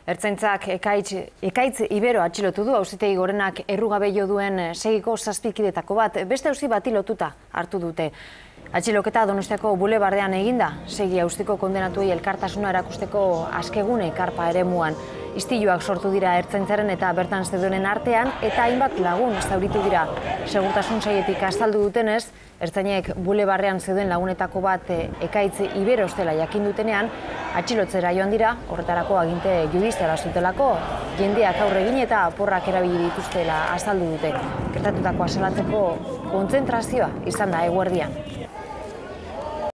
Ertzaintzak ekaitz Ibero atxilotu du, auzitegi gorenak errugabe jo duen segiko 7 kidetako bat, beste auzi bati lotuta hartu dute. Atxiloketa Donostiako bulebardean eginda, segi auzitiko kondenatuei elkartasuna erakusteko askegune karpa eremuan. Istiluak sortu dira Ertzaintzaren eta bertan zeudenen artean, eta hainbat lagun zauritu dira. Segurtasun sailetik azaldu dutenez, Ertzainek bulebarrean zeuden lagunetako bat ekaitz Ibero zela jakin dutenean, atxilotzera joan dira, horretarako aginte judiziala zutelako, jendeak aurre egin eta porrak erabili dituztela azaldu dute. Gertatutakoa salatzeko kontzentrazioa izan da eguerdian.